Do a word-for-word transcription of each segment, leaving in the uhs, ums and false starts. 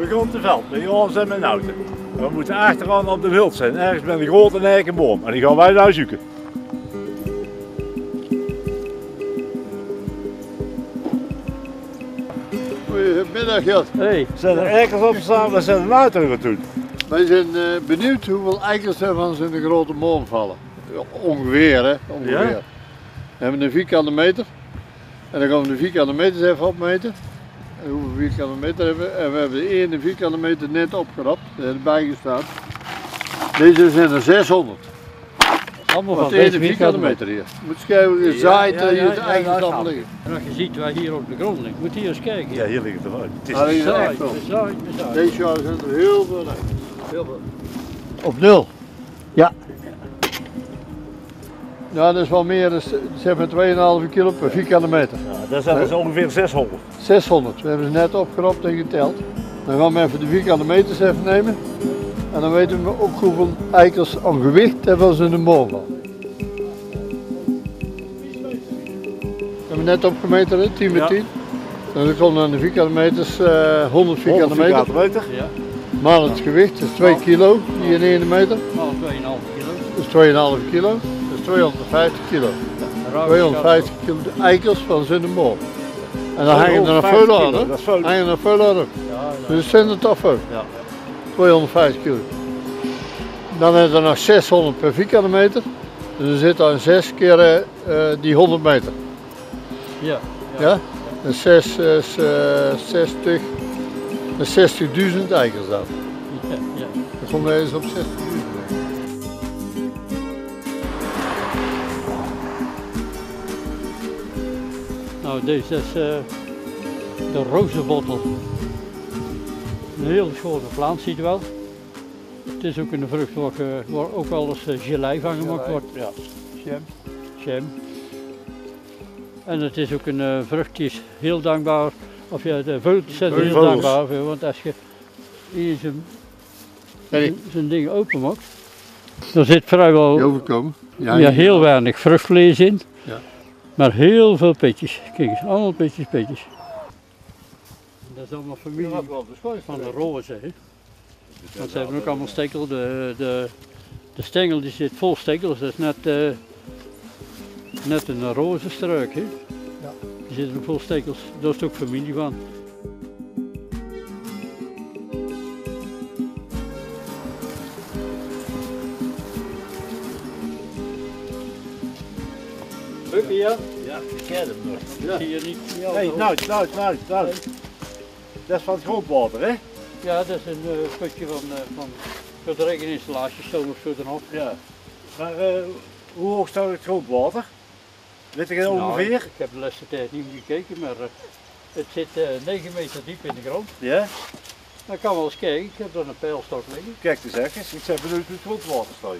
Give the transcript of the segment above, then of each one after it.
We gaan te veld met Johan en mijn auto. We moeten achteraan op de wild zijn, ergens met een grote eikenboom. En die gaan wij daar zoeken. Goedemiddag Jan. Hey, zijn er eikels opgestaan, we zijn een auto gaan doen. Wij zijn uh, benieuwd hoeveel eikels er van in de grote molen vallen. Ongeveer hè, ongeveer. Ja? We hebben een vierkante meter. En dan gaan we de vierkante meters even opmeten. En hoeveel vierkante meter hebben we. En we hebben de ene vierkante meter net opgerapt, erbij gestaan. Deze zijn er zeshonderd. Allemaal van van de ene deze vierkante meter hier. Je moet schrijven, gezaaid, ja, ja, hier de ja, eikels ja, allemaal ja. liggen. En als je ziet waar hier op de grond ligt, moet hier eens kijken. Ja, hier ligt het eruit. Het is Ah, hier is Bezaaid, echt wel. bezaaid, bezaaid. Deze jaar zijn er heel veel eikels. Heel veel. Op nul? Ja. Ja, dat is wel meer, dat is, zeg maar twee komma vijf kilo per vierkante meter. Ja, dat zijn dus ongeveer zeshonderd. zeshonderd, we hebben ze net opgeropt en geteld. Dan gaan we even de vierkante meters even nemen. En dan weten we ook hoeveel eikels aan gewicht hebben ze in de molen. We hebben net opgemeten, hè, tien bij tien. Ja. Dan komen aan de vierkante meters uh, honderd vierkante meter. meter. Ja. Maal het gewicht, dat is twee kilo, die in één meter. Nou, twee komma vijf kilo. Dat is twee komma vijf kilo, dat is tweehonderdvijftig kilo. tweehonderdvijftig kilo eikels van zijn mol. En dan hangen er nog veel aan, hè? Hangen er nog veel aan. Dus het zijn er toch veel. Ja. tweehonderdvijftig kilo. Dan hebben we nog zeshonderd per vierkante meter. Dus er zit dan zes keer uh, die honderd meter. Ja. Ja? Ja? Dus zes is uh, zestig, zestigduizend eikels dan. Ja, ja. Dan komen we eens op zestigduizend. Nou, deze is uh, de rozenbottel. Een heel schone plant, ziet u wel. Het is ook een vrucht waar, uh, waar ook wel eens uh, gelei van gemaakt wordt. Ja. Jam. Jam. En het is ook een uh, vrucht die is heel dankbaar, of ja, de vogeltjes zijn er heel Vogels. dankbaar voor, want als je hier zijn, zijn, zijn dingen openmaakt, er zit vrijwel Overkomen. ja, ja, heel weinig vruchtvlees in, ja. Maar heel veel petjes. Kijk eens, allemaal petjes, petjes. Dat is allemaal familie van de rozen. Hè? Want ze hebben ook allemaal stekel, de, de, de stengel die zit vol stekels, dat is net, uh, net een rozenstruik. Hè? Ja. Die zit ook vol stekels, daar is ook familie van. Bukken, ja? Ja, ik ken hem nog. Ja. Zie je niet? Ja, Hé, nou, nou, nou, nou. Dat is van het grondwater, hè? ja, dat is een uh, putje van, uh, van voor de regeninstallatie, zo of zo dan op. Ja. Maar uh, hoe hoog staat het grondwater? Weet je Nou, ongeveer? ik heb de laatste tijd niet meer gekeken, maar uh, het zit uh, negen meter diep in de grond. Ja? Dan kan wel eens kijken, ik heb daar een pijlstok liggen. Kijk eens eens, ik ben benieuwd hoe het grondwater staat.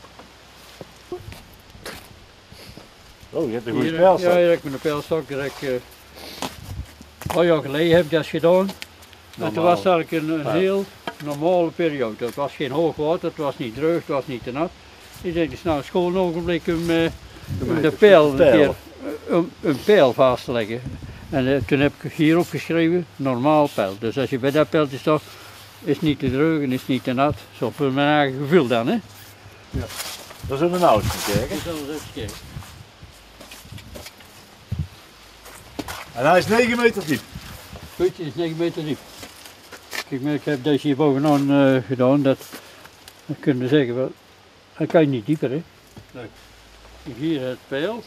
Oh, je hebt een goede Hier, pijlstok. Ja, hier heb ik een pijlstok die ik uh, een paar jaar geleden heb dat gedaan. En toen was het eigenlijk een, een Ja. heel normale periode. Het was geen hoog water, het was niet droog, het was niet te nat. Ik denk, het is nou een schoon ogenblik om, uh, om de pijl een keer uh, om een pijl vast te leggen. En uh, toen heb ik hier opgeschreven, normaal pijl. Dus als je bij dat pijltje staat, is het niet te droog en is het niet te nat. Zo voor mijn eigen gevoel dan, hè. Ja. Dat is een oud kijken. Ik zal eens even kijken. En hij is negen meter diep. Het putje is negen meter diep. Kijk, maar ik heb deze hier bovenaan uh, gedaan, dat, dat kunnen we zeggen, wel, hij kan niet dieper, hè. Nee. Hier het pijl.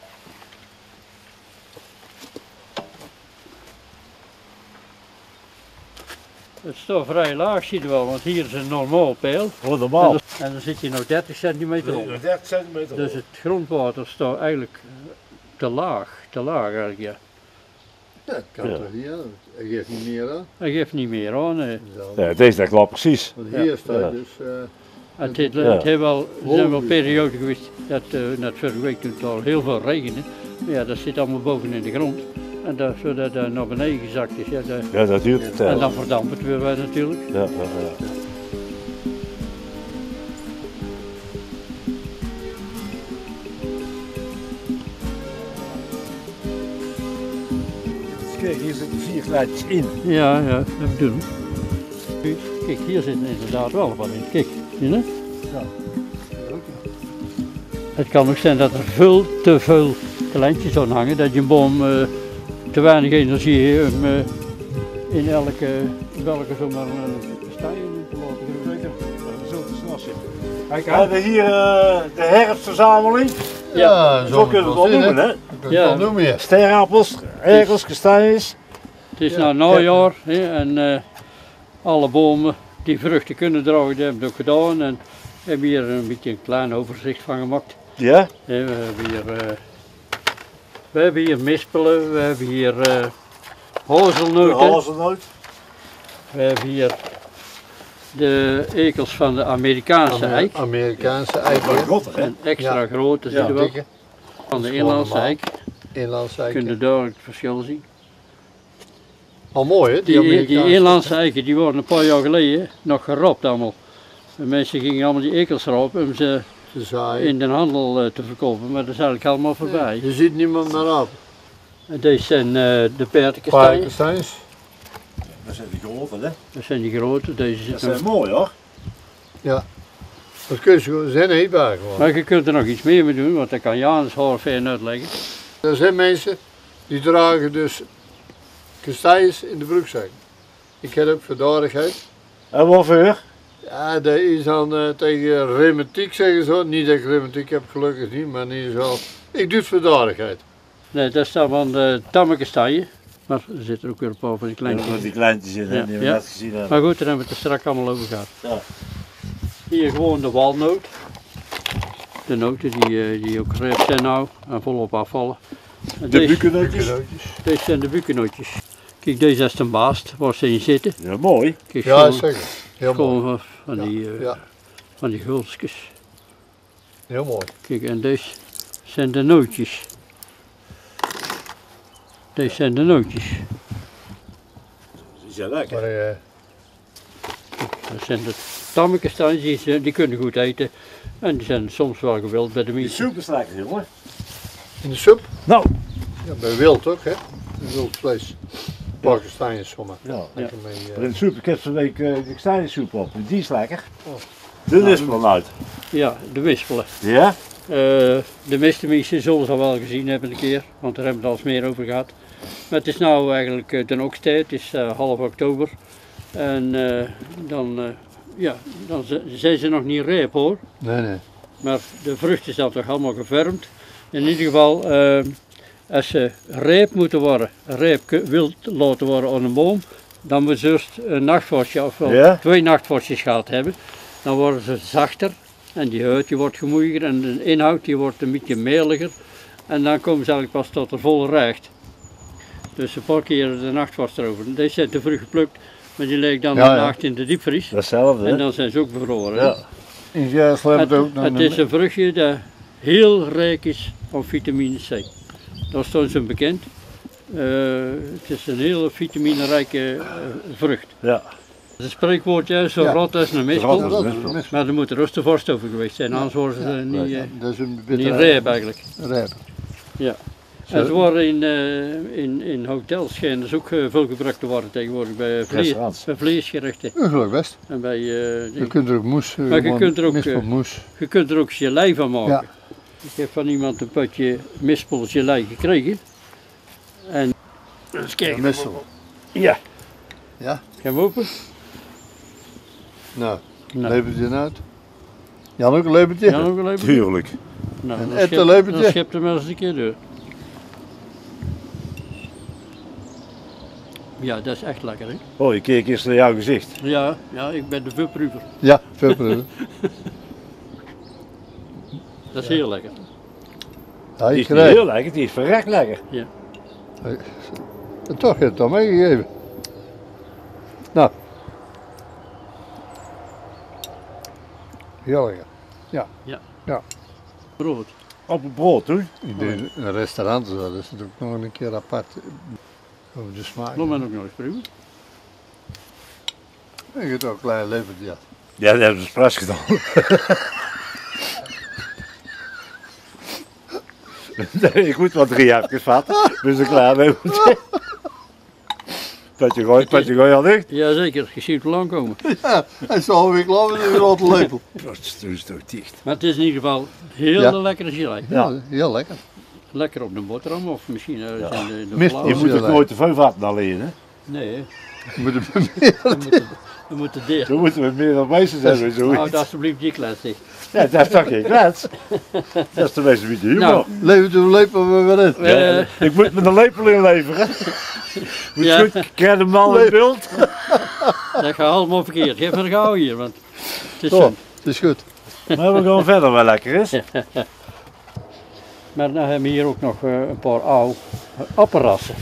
Het staat vrij laag, zie je wel, want hier is een normaal pijl. Oh, normaal. En, dan, en dan zit hij nog dertig centimeter onder. dertig centimeter. Dus het grondwater staat eigenlijk te laag, te laag eigenlijk, ja. Dat kan Ja. toch hier, hij geeft niet meer aan. Hij geeft niet meer aan. Hè. Ja, deze dat klopt precies. Want hier Ja. staat Ja. dus... Uh, Het, het, Ja. het heeft wel, er zijn wel Wow. perioden geweest, dat, uh, net vorige week toen het al heel veel regende. Maar ja, dat zit allemaal boven in de grond. En dat, zodat dat naar beneden gezakt is. Ja, dat, Ja, dat duurt de en tijd. dan verdampt het weer bij natuurlijk. Ja, ja, ja. Kijk, hier zitten vier glaadjes in. Ja, ja, dat bedoel ik. Kijk, hier zit inderdaad wel wat in. Kijk, zie je? Ja. Het kan ook zijn dat er veel te veel kleintjes aan hangen, dat je een boom uh, te weinig energie heeft om uh, in elke, welke zomaar een stijl in te laten gebruiken. Zo te snel zitten. Kijk, we hebben hier uh, de herfstverzameling. Ja, Zo kunnen we het wel noemen, hè? Ja. Wel noemen je. Sterrappels, erkels, kastanjes. Het is Ja, nou najaar hè, en uh, alle bomen die vruchten kunnen dragen, die hebben het ook gedaan. En we hebben hier een beetje een klein overzicht van gemaakt. Ja? We hebben hier, uh, we hebben hier mispelen, we hebben hier uh, hazelnoten, hazelnoot. we hebben hier de ekels van de Amerikaanse Amer- eik. Amerikaanse eik. Grotter, hè? En extra Ja. grote zie Ja, je wel. dikke. Van de is inlandse gewoon eik Inlandse kun je eiken. duidelijk het verschil zien. Al mooi hè, die, Die, die Amerikaanse. inlandse eiken die worden een paar jaar geleden nog gerapt allemaal. De mensen gingen allemaal die ekels rapen om ze Ze zaaien. in de handel uh, te verkopen, maar dat is eigenlijk allemaal voorbij. Je ziet niemand meer af. En deze zijn uh, de perkenkastanjes. Paardenkastanjes. Dat zijn die grote, hè? Dat zijn die grote, deze Dat zitten zijn mooi, hoor. Dat kun je gewoon, ze zijn eetbaar gewoon. maar je kunt er nog iets meer mee doen, want dat kan Janus haar fijn uitleggen. Er zijn mensen die dragen dus kastanjes in de broekzak. Ik heb ook verdadigheid. En wat voor? Ja, dat is dan uh, tegen reumatiek zeggen ze. Niet dat ik reumatiek heb, gelukkig niet, maar in ieder geval. Ik doe het verdadigheid. Nee, dat is dan van de tamme kastanje, maar er zitten ook weer een paar van die kleintjes. Met die kleintjes in, hè, Ja, die we ja. net gezien hebben. Maar goed, daar hebben we het er straks allemaal over gehad. Ja. Hier gewoon de walnoot. De noten die, uh, die ook rijp zijn nou en volop afvallen. En De deze, bukennootjes. deze zijn de bukennootjes. Kijk, deze is de baast waar ze in zitten. Ja, mooi. Kijk, Ja, gewoon, zeker. Heel mooi. gewoon van die, uh, Ja, van die gulsjes. heel mooi. Kijk, en deze zijn de nootjes. Deze zijn de nootjes. Die zijn lekker. Maar, uh, Dat zijn de tamme kastanjes, die, zijn- die kunnen goed eten. En die zijn soms wel gewild bij de Die mensen. soep is lekker, jongen. in de soep? Nou. Ja, bij wild ook, hè? Wild vlees. Pakistanjes zomaar. Ja. Lekker mee. Maar Uh, in de soep, ik heb van de week uh, de kastanjesoep op. Die is lekker. Oh. De lispelen uit. Ja, de wispelen. Ja? Uh, de meeste mensen zullen ze al wel gezien hebben een keer, want daar hebben we het al eens meer over gehad. Maar het is nu eigenlijk uh, de oogsttijd, het is uh, half oktober. En uh, dan, uh, ja, dan z- zijn ze nog niet rijp hoor, nee, nee. maar de vruchten zijn toch allemaal gevormd. In ieder geval, uh, als ze rijp moeten worden, rijp ke- wilt laten worden aan een boom, dan moet ze eerst een nachtvorstje of wel Ja? twee nachtvorstjes gehad hebben. Dan worden ze zachter en die huid die wordt gemoeiger en de inhoud die wordt een beetje meliger. En dan komen ze eigenlijk pas tot de volle recht. Dus een paar keer de nachtvorst erover. Deze zijn te vroeg geplukt, maar die liggen dan Ja, een ja. nacht in de diepvries. Datzelfde, En hè? dan zijn ze ook bevroren. Ja. In Juist Het, het ook nog het is een vruchtje dat heel rijk is aan vitamine C. Dat is zo bekend. Uh, het is een heel vitaminerijke uh, vrucht. Ja. Het spreekwoordje, zo Ja. rot als een Rot mispel. als- dat is mis. Maar er moet er rust de vorst over geweest zijn, anders worden ze niet, uh, Dat is een niet bitter. rijp eigenlijk. Rijp. Ja. Zo. Het worden in, uh, in, in hotels schijnen dus ook uh, veel gebruikt te worden tegenwoordig bij, vlees, Restaurants. bij vleesgerechten. Gelukkig best. En bij, uh, Je die- kunt er ook moes. Maar je kunt er ook, eh, moes. je kunt er ook gelei van maken. Ja. Ik heb van iemand een potje mispel gelei gekregen. En eens kijken, Missel. Ja. Ja. gaan we open? Nou, Nou, lepelt je uit. Jan ook een lepeltje? ja, nog een lepeltje? Tuurlijk. Nou, Een dan ette schep- lepeltje? Dan schept hem wel eens een keer door. Ja, dat is echt lekker hè. Oh, je keek eerst naar jouw gezicht. Ja, ja, ik ben de vulproever. Ja, veel plezier. Dat is heel lekker. Ja, Die ik is niet krijg. heel lekker, die is verrekt lekker. En toch heb je het dan meegegeven. Nou. Heerlijk. Brood. Op het brood doen. Ik denk een restaurant, zo, dat is natuurlijk nog een keer apart. Over de smaak. Nog maar ook nog eens proeven. Ik heb ook een klein lepeltje. Ja. Ja, dat hebben ze expres gedaan. Nee, ik moet wat drie hapjes vatten. Dus een klaar mee moeten. Petje gooi, petje gooi al dicht. Jazeker, je ziet het lang komen. Ja, hij is alweer klaar met een grote lepel. Dat is toch dicht. Maar het is in ieder geval heel Ja. lekkere gelei. Ja, heel lekker. Lekker op de boterham of misschien uh, Ja. zijn de, de Mist- flauwe. Je moet ook nooit te veel vatten alleen, hè? Nee, hè. Je moet hem we moeten, we moeten dicht. Dan moeten we meer dan meesters hebben. Zo. Houd alsjeblieft die klets dicht. Ja, dat is toch geen klets. Dat is de meeste beetje humor. Nou, leven de lepel we weer in. eh, Ja, ik moet met een lepel inleveren. Moet Ja. goed, krijg hem al in beeld. dat gaat allemaal verkeerd. Geef me gauw hier, want het is Zo, zo. het is goed. Maar we gaan verder wel lekker is. Maar dan hebben we hier ook nog uh, een paar oude appelrassen.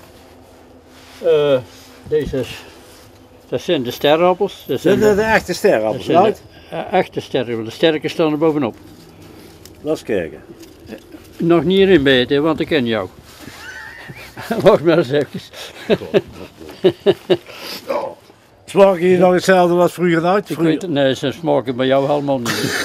Uh, deze is, dat zijn de sterrenappels. Dat Dit zijn is de, de echte dat sterrenappels, zijn de right? uh, echte sterren, de sterke staan er bovenop. Laat eens kijken. Nog niet erin bijten, want ik ken jou. Wacht maar eens even. Smaak je nog hetzelfde als vroeger uit? Ik weet het, nee, ze smaken bij jou helemaal niet.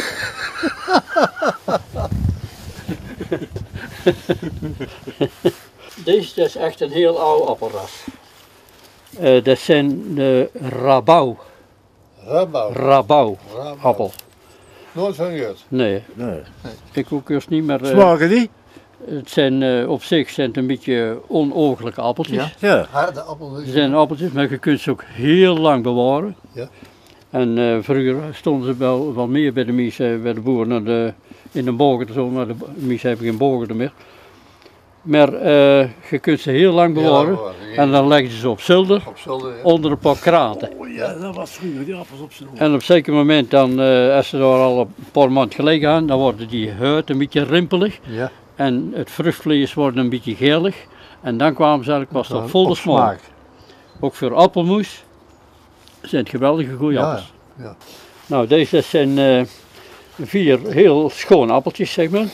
Deze is echt een heel oude appelras. Uh, dat zijn de Rabau, Rabau. Rabau Rabau. appel. Nooit van gehoord. Nee, Nee. ik ook eerst niet, maar uh, Smaken die? het zijn uh, op zich zijn het een beetje onooglijke appeltjes. Ja. Ja. Harde appel. Ze zijn appeltjes, maar je kunt ze ook heel lang bewaren. Ja. En uh, vroeger stonden ze wel, wel meer bij de mies, uh, bij de boeren naar de, in de bogen, zo, maar de mies hebben geen bogen meer. Maar uh, je kunt ze heel lang bewaren en dan leggen ze ze op zolder Op zolder, ja. onder een paar kraten. Oh ja, dat was vroeger die appels op zijn hoofd. En op een zeker moment, dan, uh, als ze daar al een paar maanden gelegen gaan, dan worden die huid een beetje rimpelig Ja. en het vruchtvlees wordt een beetje gelig. En dan kwamen ze eigenlijk pas tot volle Op smaak. Ook voor appelmoes zijn het geweldige goede Ja, appels. ja. Nou, deze zijn uh, vier heel schone appeltjes, zeg maar.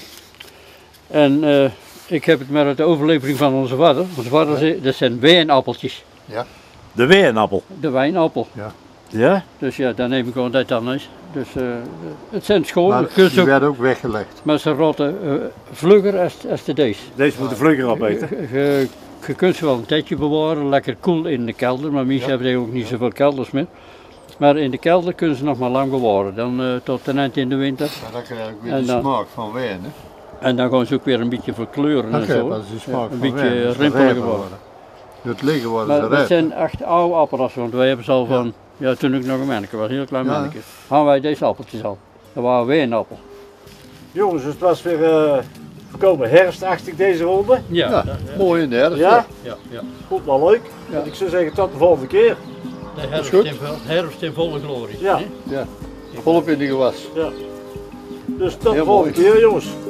En uh, ik heb het maar uit de overlevering van onze vader. Onze vader zei, dat zijn wijnappeltjes. De wijnappel. De wijnappel. Ja? Dus ja, dan neem ik gewoon dat dan eens. Dus uh, het zijn schoon, Maar je kunt ze die ook, werd ook weggelegd. maar ze rotten uh, vlugger als, als de deze. Deze moeten vlugger Je, opeten. je, je kunt ze wel een tijdje bewaren, lekker koel in de kelder, maar mensen Ja. hebben ook niet zoveel kelders meer. Maar in de kelder kunnen ze nog maar lang bewaren, dan uh, tot ten eind in de winter. Maar dan krijg ik weer En de dan- smaak van wijn. Hè? En dan gaan ze ook weer een beetje verkleuren en Oké, zo. dat is de smaak een van beetje wijn. Dat is rimpeliger rijper worden. Het liggen worden Maar ze dat rijp. zijn echt oude appelrassen, want wij hebben ze al van, ja toen ik nog een manneke was, een heel klein Ja. manneke, hadden wij deze appeltjes al. Dat waren wijnappel. Jongens, het was weer uh, voorkomen herfstachtig deze ronde. Ja, Ja, dat- mooi in de herfst. Ja? ja, ja. Goed, wel leuk. Ja. Ik zou zeggen tot de volgende keer. De herfst, goed. in, vo- herfst in volle glorie. Ja. hè? Volop in de gewas. Ja. Dus tot de Heel volgende mooi. keer jongens.